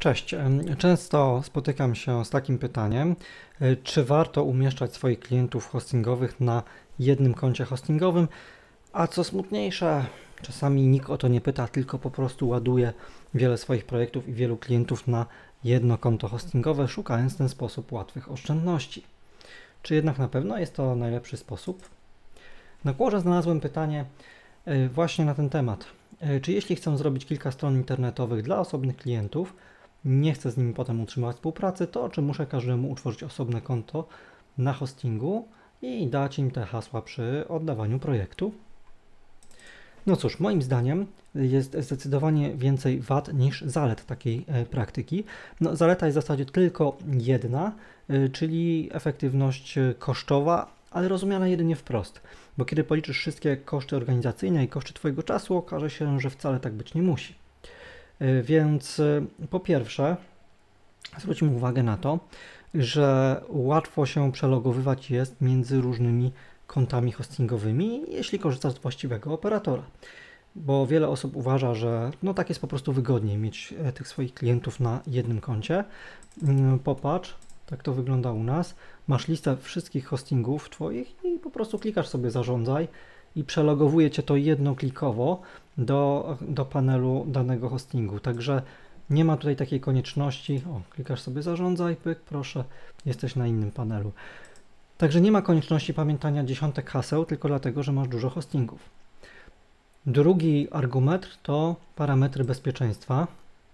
Cześć. Często spotykam się z takim pytaniem, czy warto umieszczać swoich klientów hostingowych na jednym koncie hostingowym, a co smutniejsze, czasami nikt o to nie pyta, tylko po prostu ładuje wiele swoich projektów i wielu klientów na jedno konto hostingowe, szukając w ten sposób łatwych oszczędności. Czy jednak na pewno jest to najlepszy sposób? Na Quorze znalazłem pytanie właśnie na ten temat. Czy jeśli chcę zrobić kilka stron internetowych dla osobnych klientów, nie chcę z nimi potem utrzymywać współpracy, to czy muszę każdemu utworzyć osobne konto na hostingu i dać im te hasła przy oddawaniu projektu? No cóż, moim zdaniem jest zdecydowanie więcej wad niż zalet takiej praktyki. No, zaleta jest w zasadzie tylko jedna, czyli efektywność kosztowa, ale rozumiana jedynie wprost. Bo kiedy policzysz wszystkie koszty organizacyjne i koszty Twojego czasu, okaże się, że wcale tak być nie musi. Więc po pierwsze, zwróćmy uwagę na to, że łatwo się przelogowywać jest między różnymi kontami hostingowymi, jeśli korzystasz z właściwego operatora. Bo wiele osób uważa, że no tak jest po prostu wygodniej mieć tych swoich klientów na jednym koncie. Popatrz, tak to wygląda u nas. Masz listę wszystkich hostingów Twoich i po prostu klikasz sobie zarządzaj i przelogowuje Cię to jednoklikowo do panelu danego hostingu. Także nie ma tutaj takiej konieczności, klikasz sobie zarządzaj, pyk, proszę, jesteś na innym panelu. Także nie ma konieczności pamiętania dziesiątek haseł, tylko dlatego, że masz dużo hostingów. Drugi argument to parametry bezpieczeństwa.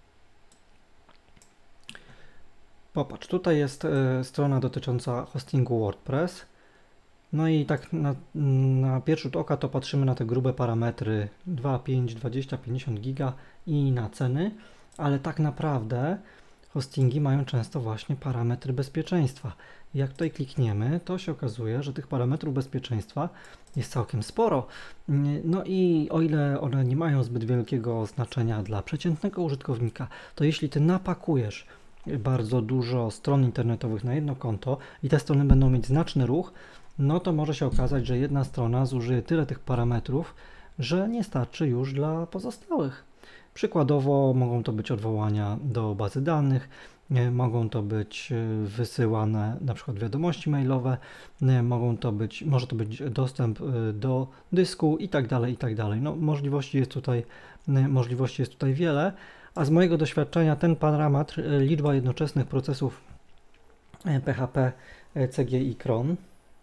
Popatrz, tutaj jest strona dotycząca hostingu WordPress. No i tak na pierwszy rzut oka to patrzymy na te grube parametry 2, 5, 20, 50 giga i na ceny, ale tak naprawdę hostingi mają często właśnie parametry bezpieczeństwa. I jak tutaj klikniemy, to się okazuje, że tych parametrów bezpieczeństwa jest całkiem sporo. No i o ile one nie mają zbyt wielkiego znaczenia dla przeciętnego użytkownika, to jeśli Ty napakujesz bardzo dużo stron internetowych na jedno konto i te strony będą mieć znaczny ruch, no to może się okazać, że jedna strona zużyje tyle tych parametrów, że nie starczy już dla pozostałych. Przykładowo mogą to być odwołania do bazy danych, mogą to być wysyłane na przykład wiadomości mailowe, może to być dostęp do dysku i tak dalej, i tak dalej. No, możliwości jest tutaj wiele, a z mojego doświadczenia ten parametr, liczba jednoczesnych procesów PHP, CGI, cron,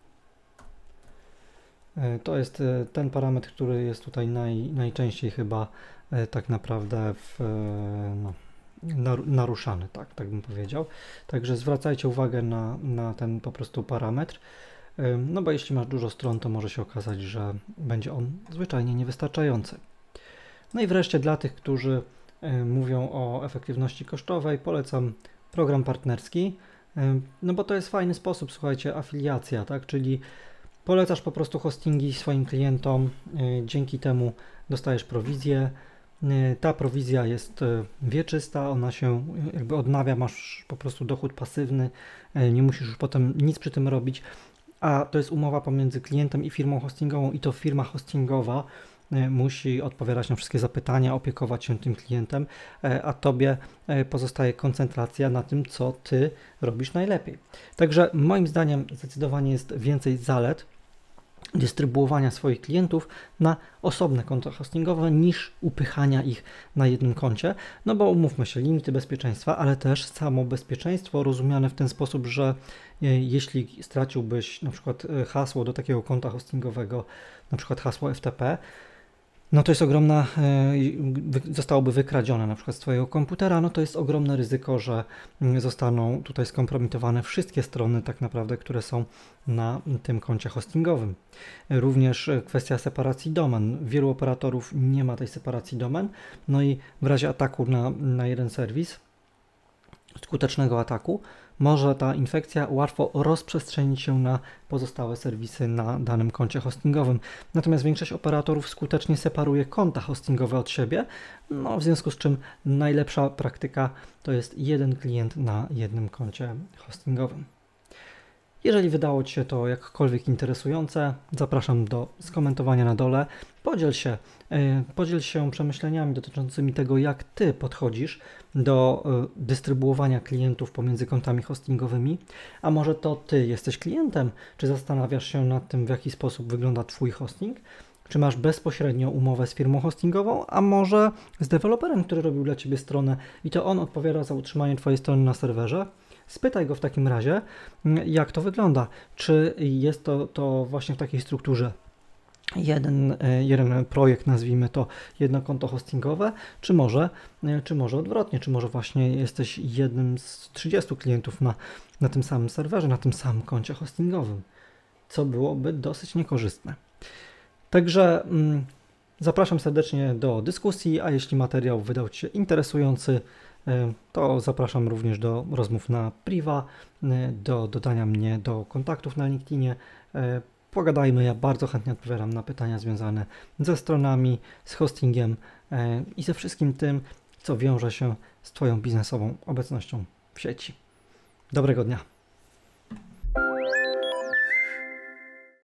to jest ten parametr, który jest tutaj najczęściej chyba tak naprawdę naruszany, tak bym powiedział. Także zwracajcie uwagę na ten po prostu parametr, no bo jeśli masz dużo stron, to może się okazać, że będzie on zwyczajnie niewystarczający. No i wreszcie dla tych, którzy mówią o efektywności kosztowej, polecam program partnerski, no bo to jest fajny sposób, słuchajcie, afiliacja, tak, czyli polecasz po prostu hostingi swoim klientom, dzięki temu dostajesz prowizję. Ta prowizja jest wieczysta, ona się jakby odnawia, masz po prostu dochód pasywny, nie musisz już potem nic przy tym robić, a to jest umowa pomiędzy klientem i firmą hostingową i to firma hostingowa musi odpowiadać na wszystkie zapytania, opiekować się tym klientem, a Tobie pozostaje koncentracja na tym, co Ty robisz najlepiej. Także moim zdaniem zdecydowanie jest więcej zalet dystrybuowania swoich klientów na osobne konta hostingowe niż upychania ich na jednym koncie, no bo umówmy się, limity bezpieczeństwa, ale też samo bezpieczeństwo rozumiane w ten sposób, że jeśli straciłbyś na przykład hasło do takiego konta hostingowego, na przykład hasło FTP, no to jest zostałoby wykradzione na przykład z Twojego komputera, no to jest ogromne ryzyko, że zostaną tutaj skompromitowane wszystkie strony tak naprawdę, które są na tym koncie hostingowym. Również kwestia separacji domen. Wielu operatorów nie ma tej separacji domen, no i w razie ataku na jeden serwis, skutecznego ataku, może ta infekcja łatwo rozprzestrzenić się na pozostałe serwisy na danym koncie hostingowym. Natomiast większość operatorów skutecznie separuje konta hostingowe od siebie, no w związku z czym najlepsza praktyka to jest jeden klient na jednym koncie hostingowym. Jeżeli wydało Ci się to jakkolwiek interesujące, zapraszam do skomentowania na dole. Podziel się przemyśleniami dotyczącymi tego, jak Ty podchodzisz do dystrybuowania klientów pomiędzy kontami hostingowymi, a może to Ty jesteś klientem, czy zastanawiasz się nad tym, w jaki sposób wygląda Twój hosting, czy masz bezpośrednio umowę z firmą hostingową, a może z deweloperem, który robił dla Ciebie stronę i to on odpowiada za utrzymanie Twojej strony na serwerze. Spytaj go w takim razie, jak to wygląda. Czy jest to właśnie w takiej strukturze jeden projekt, nazwijmy to jedno konto hostingowe, czy może odwrotnie, czy może właśnie jesteś jednym z 30 klientów na tym samym serwerze, na tym samym koncie hostingowym, co byłoby dosyć niekorzystne. Także zapraszam serdecznie do dyskusji, a jeśli materiał wydał Ci się interesujący, to zapraszam również do rozmów na priwa, do dodania mnie do kontaktów na LinkedInie. Pogadajmy, ja bardzo chętnie odpowiadam na pytania związane ze stronami, z hostingiem i ze wszystkim tym, co wiąże się z Twoją biznesową obecnością w sieci. Dobrego dnia.